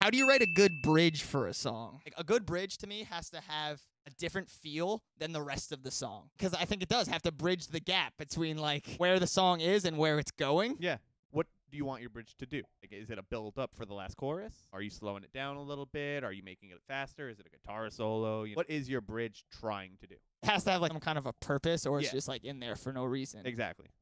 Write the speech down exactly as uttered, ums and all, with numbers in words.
How do you write a good bridge for a song? Like, a good bridge to me has to have a different feel than the rest of the song. Because I think it does have to bridge the gap between, like, where the song is and where it's going. Yeah. What do you want your bridge to do? Like, is it a build up for the last chorus? Are you slowing it down a little bit? Are you making it faster? Is it a guitar solo? You know, what is your bridge trying to do? It has to have, like, some kind of a purpose, or it's Yeah. just, like, in there for no reason. Exactly.